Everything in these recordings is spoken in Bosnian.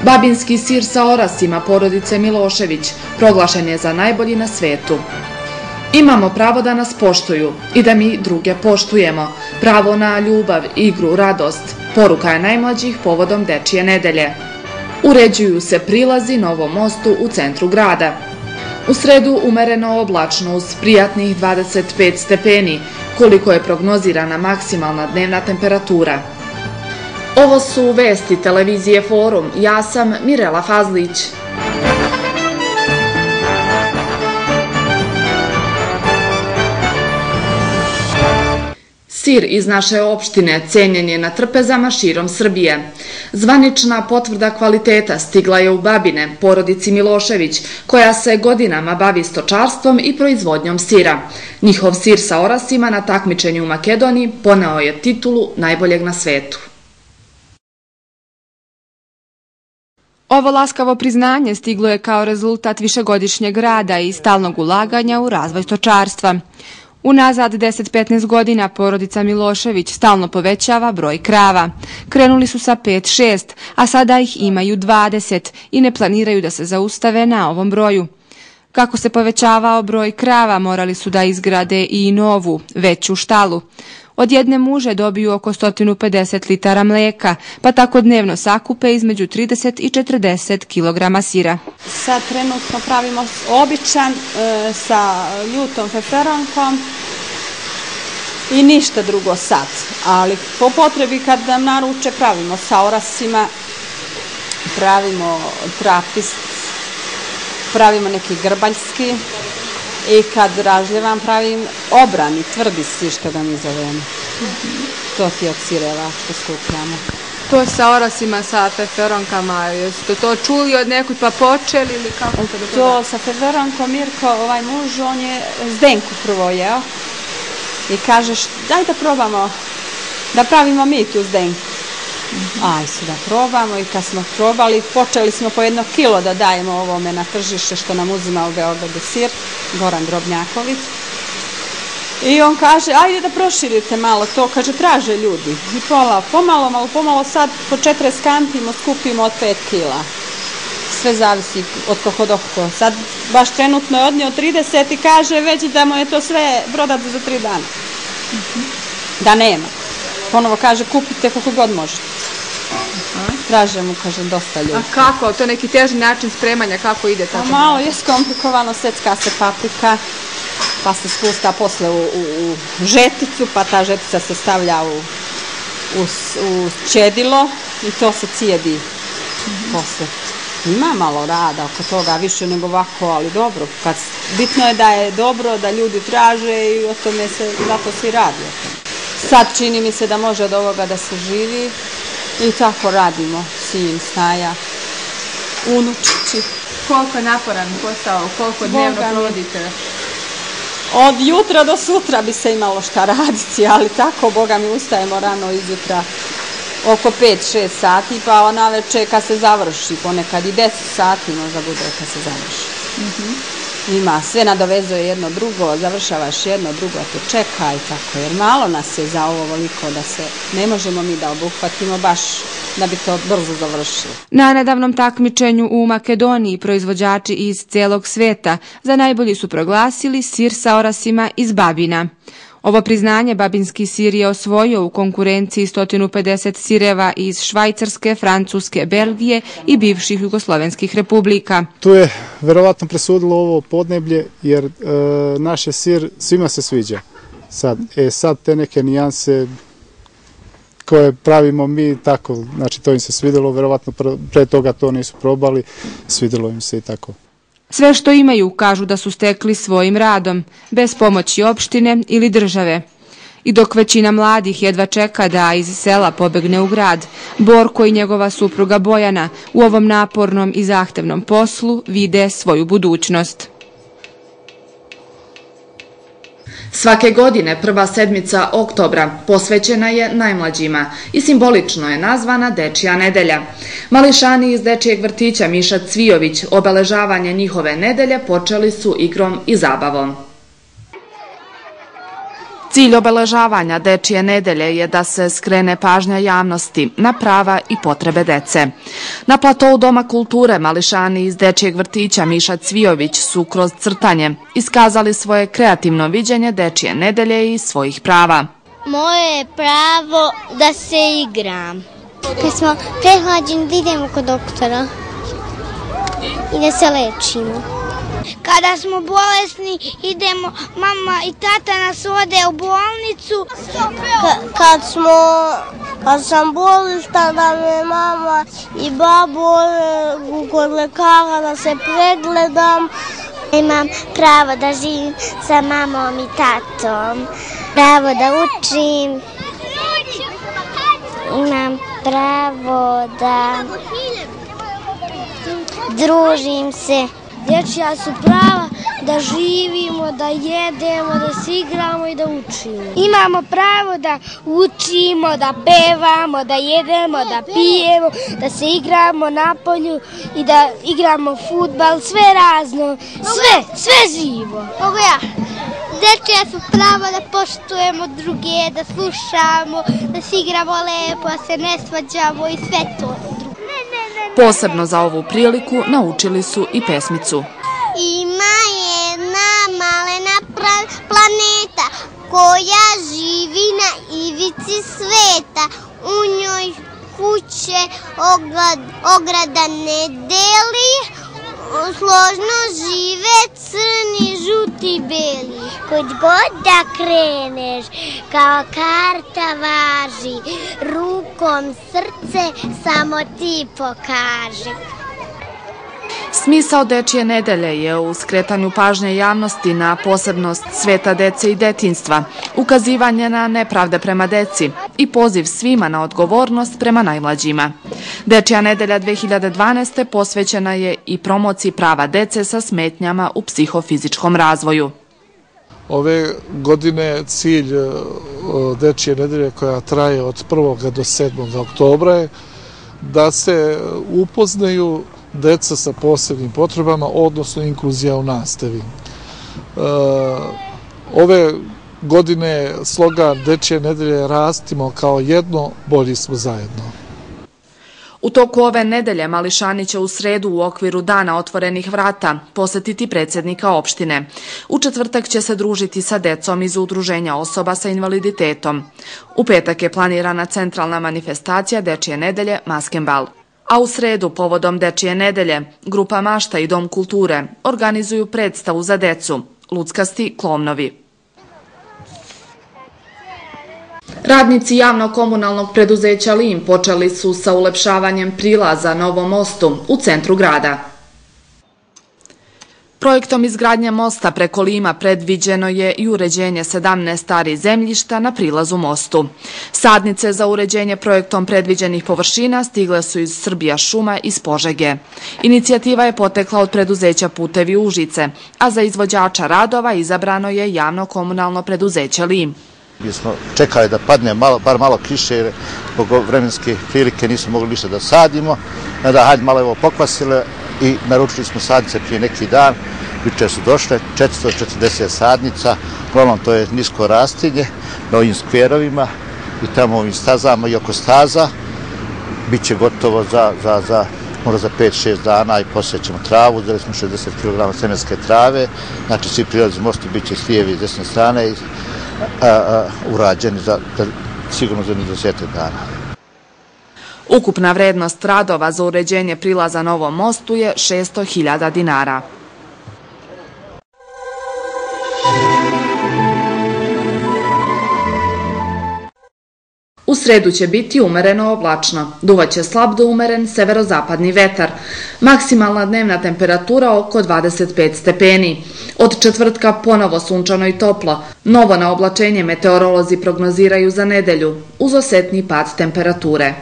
Babinski sir sa orasima porodice Milošević proglašen je za najbolji na svetu. Imamo pravo da nas poštuju i da mi druge poštujemo. Pravo na ljubav, igru, radost. Poruka je najmlađih povodom Dečije nedelje. Uređuju se prilazi novom mostu u centru grada. U sredu umereno oblačno uz prijatnih 25 stepeni, koliko je prognozirana maksimalna dnevna temperatura. Ovo su vesti televizije Forum. Ja sam Mirela Fazlić. Sir iz naše opštine cenjen je na trpezama širom Srbije. Zvanična potvrda kvaliteta stigla je u Babine, porodici Milošević, koja se godinama bavi stočarstvom i proizvodnjom sira. Njihov sir sa orasima na takmičenju u Makedoniji poneo je titulu najboljeg na svetu. Ovo laskavo priznanje stiglo je kao rezultat višegodišnjeg rada i stalnog ulaganja u razvoj stočarstva. Unazad 10-15 godina porodica Milošević stalno povećava broj krava. Krenuli su sa 5-6, a sada ih imaju 20 i ne planiraju da se zaustave na ovom broju. Kako se povećavao broj krava, morali su da izgrade i novu, veću štalu. Od jedne muže dobiju oko 150 litara mleka, pa tako dnevno sakupe između 30 i 40 kilograma sira. Sad trenutno pravimo običan sa ljutom feferonkom i ništa drugo sad. Ali po potrebi kad nam naruče pravimo sa orasima, pravimo trapist, pravimo neki grbaljski. I kad ražljevam pravim obrani, tvrdi sir što ga mi zovemo. To ti je od sireva što skupljamo. To sa orasima, sa feferonkama, jeste to čuli od nekud pa počeli ili kako to da to sa feferonkom Mirko, ovaj muž, on je zdenku prvo jeo i kažeš daj da probamo, da pravimo mi tu zdenku. Aj su da probamo i kad smo probali, počeli smo po 1 kilo da dajemo ovome na tržište što nam uzima u Beogradu sir, Goran Drobnjaković. I on kaže, ajde da proširite malo to, kaže, traže ljudi. I pomalo sad po 40 kantimo, skupimo od 5 kila. Sve zavisi od kohodoko. Sad baš trenutno je odnio 30 i kaže već da mu je to sve prodato za 3 dana. Da nema. Ponovo kaže, kupite koliko god možete. Traže mu, kažem, dosta ljudi. A kako? To je neki teži način spremanja, kako ide tako? Malo je skomplikovano, secka se paprika, pa se spusta posle u žeticu, pa ta žetica se stavlja u ćedilo i to se cijedi posle. Ima malo rada oko toga, više nego ovako, ali dobro. Bitno je da je dobro, da ljudi traže i o tome se, zato svi radi. Sad čini mi se da može od ovoga da se živi i tako radimo, sin, snaja, unučići. Koliko je naporan posao, koliko dnevno provodite? Od jutra do sutra bi se imalo šta raditi, ali tako, Boga mi, ustajemo rano izjutra oko 5-6 sati, pa navečer kad se završi, ponekad i 10 sati možda bude kad se završi. Ima, sve nadovezuje jedno drugo, završavaš jedno, drugo te čeka i tako, jer malo nas je za ovo veliko da se ne možemo mi da obuhvatimo baš da bi to brzo završilo. Na nedavnom takmičenju u Makedoniji proizvođači iz celog sveta za najbolji su proglasili sir sa orasima iz Babina. Ovo priznanje babinski sir je osvojio u konkurenciji 150 sireva iz Švajcarske, Francuske, Belgije i bivših jugoslovenskih republika. Tu je verovatno presudilo ovo podneblje jer naš je sir svima se sviđa. Sad te neke nijanse koje pravimo mi tako, znači to im se svidjelo, verovatno pre toga to nisu probali, svidjelo im se i tako. Sve što imaju kažu da su stekli svojim radom, bez pomoći opštine ili države. I dok većina mladih jedva čeka da iz sela pobegne u grad, Borko i njegova supruga Bojana u ovom napornom i zahtevnom poslu vide svoju budućnost. Svake godine prva sedmica oktobra posvećena je najmlađima i simbolično je nazvana Dečija nedelja. Mališani iz Dečijeg vrtića Miša Cvijović obeležavanje njihove nedelje počeli su igrom i zabavom. Cilj obeležavanja Dečije nedelje je da se skrene pažnja javnosti na prava i potrebe dece. Na platou Doma kulture mališani iz Dečijeg vrtića Miša Cvijović su kroz crtanje iskazali svoje kreativno viđenje Dečije nedelje i svojih prava. Moje je pravo da se igram. Kad smo prehlađeni da idemo kod doktora i da se lečimo. Kada smo bolesni idemo, mama i tata nas vode u bolnicu. Kad sam bolesna da me mama i babo kod lekara da se pregledam. Imam pravo da živim sa mamom i tatom. Pravo da učim. Imam pravo da družim se. Dječja su prava da živimo, da jedemo, da se igramo i da učimo. Imamo pravo da učimo, da pevamo, da jedemo, da pijemo, da se igramo na polju i da igramo fudbal, sve razno, sve živo. Mogu ja? Dječja su prava da poštujemo druge, da slušamo, da se igramo lepo, da se ne svađamo i sve to. Posebno za ovu priliku naučili su i pesmicu. Ima jedna malena planeta koja živi na ivici sveta. U njoj kuće ograda ne deli, složno žive crni, žuti, beli. Kud god da kreneš, kao karta važi, rukom srce samo ti pokaži. Smisao Dečije nedelje je u skretanju pažnje javnosti na posebnost sveta dece i detinjstva, ukazivanje na nepravde prema deci i poziv svima na odgovornost prema najmlađima. Dečija nedelja 2012. posvećena je i promociji prava dece sa smetnjama u psihofizičkom razvoju. Ove godine cilj Dečije nedelje koja traje od 1. do 7. oktobra je da se upoznaju deca sa posebnim potrebama, odnosno inkluzija u nastavi. Ove godine slogan Dečije nedelje Rastimo kao jedno, bolji smo zajedno. U toku ove nedelje mališani će u sredu u okviru Dana otvorenih vrata posetiti predsjednika opštine. U četvrtak će se družiti sa decom iz udruženja osoba sa invaliditetom. U petak je planirana centralna manifestacija Dečije nedelje Maskenbal. A u sredu, povodom Dečije nedelje, grupa Mašta i Dom kulture organizuju predstavu za decu Luckasti klovnovi. Radnici javno-komunalnog preduzeća LIM počeli su sa ulepšavanjem prilaza Novom mostu u centru grada. Projektom izgradnje mosta preko Lima predviđeno je i uređenje 17 starih zemljišta na prilazu mostu. Sadnice za uređenje projektom predviđenih površina stigle su iz Srbija šuma iz Požege. Inicijativa je potekla od preduzeća Putevi Užice, a za izvođača radova izabrano je javno-komunalno preduzeće LIM. Mi smo čekali da padne bar malo kiše jer zbog vremenske prilike nismo mogli ništa da sadimo. Da hajde malo evo pokvasile i naručili smo sadnice prije neki dan. Jučer su došle 440 sadnica, uglavnom to je nisko rastinje na ovim skverovima i tamo ovim stazama i oko staza. Biće gotovo možda za 5-6 dana i poslije ćemo travu, uzeli smo 60 kg semenske trave, znači svi prilazi mostu bit će s lijeve i desne strane i urađeni sigurno za 10 dana. Ukupna vrednost radova za uređenje prilaza Novom mostu je 600.000 dinara. U sredu će biti umereno oblačno, duvaće slab do umeren severozapadni vetar. Maksimalna dnevna temperatura oko 25 stepeni. Od četvrtka ponovo sunčano i toplo. Novo na oblačenje meteorolozi prognoziraju za nedelju, uz osetni pad temperature.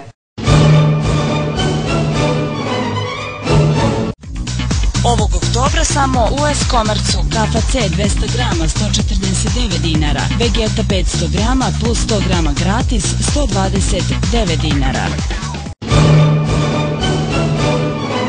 Ovog oktobra samo u S-Komercu kafa C 200 grama 149 dinara, Vegeta 500 grama plus 100 grama gratis 129 dinara.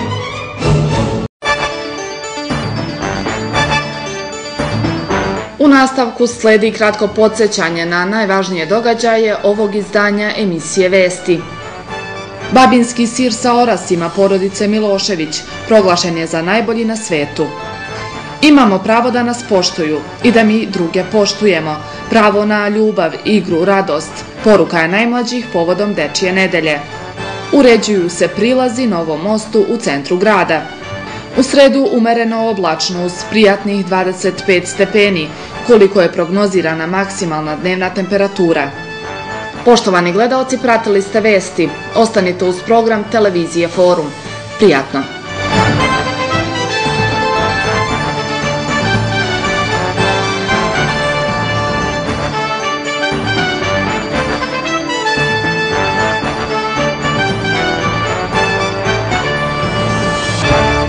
U nastavku sledi kratko podsjećanje na najvažnije događaje ovog izdanja emisije Vesti. Babinski sir sa orasima porodice Milošević proglašen je za najbolji na svetu. Imamo pravo da nas poštuju i da mi druge poštujemo. Pravo na ljubav, igru, radost. Poruka je najmlađih povodom Dečije nedelje. Uređuju se prilazi Novom mostu u centru grada. U sredu umereno oblačno uz prijatnih 25 stepeni, koliko je prognozirana maksimalna dnevna temperatura. Poštovani gledaoci, pratili ste Vesti. Ostanite uz program televizije Forum. Prijatno!